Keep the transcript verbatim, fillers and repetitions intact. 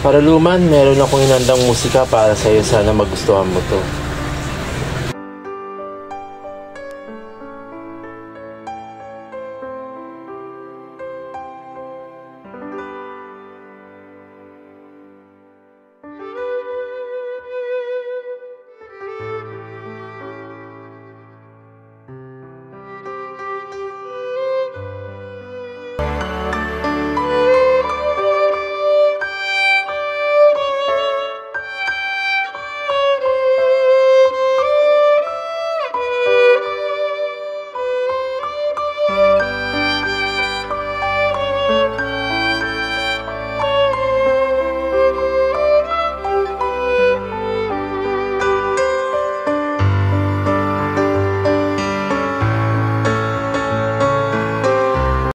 Para Luman, meron akong inandang musika para sa'yo. Sana magustuhan mo to.